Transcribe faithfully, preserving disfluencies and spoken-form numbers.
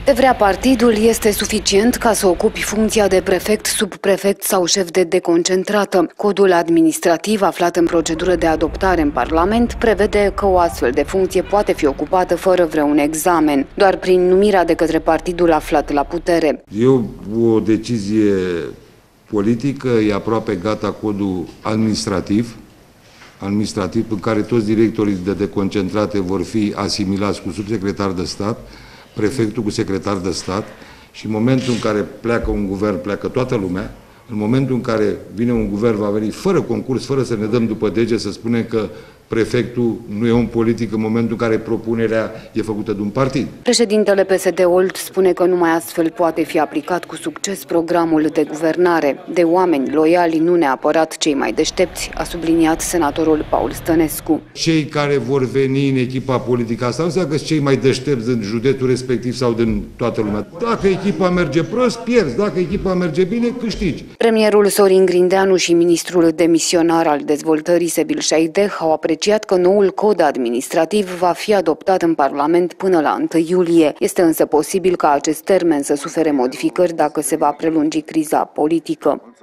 Te vrea partidul, este suficient ca să ocupi funcția de prefect, subprefect sau șef de deconcentrată. Codul administrativ aflat în procedură de adoptare în Parlament prevede că o astfel de funcție poate fi ocupată fără vreun examen, doar prin numirea de către partidul aflat la putere. E o decizie politică, e aproape gata codul administrativ, administrativ în care toți directorii de deconcentrate vor fi asimilați cu subsecretar de stat, prefectul cu secretar de stat și în momentul în care pleacă un guvern, pleacă toată lumea. În momentul în care vine un guvern, va veni fără concurs, fără să ne dăm după dege, să spunem că prefectul nu e un politic în momentul în care propunerea e făcută de un partid. Președintele P S D Olt spune că numai astfel poate fi aplicat cu succes programul de guvernare. De oameni loiali, nu neapărat cei mai deștepți, a subliniat senatorul Paul Stănescu. Cei care vor veni în echipa politică asta nu înseamnă că cei mai deștepți din județul respectiv sau din toată lumea. Dacă echipa merge prost, pierzi. Dacă echipa merge bine, câștigi. Premierul Sorin Grindeanu și ministrul demisionar al dezvoltării Sebil Șaideh au apreciat că noul cod administrativ va fi adoptat în Parlament până la întâi iulie. Este însă posibil ca acest termen să sufere modificări dacă se va prelungi criza politică.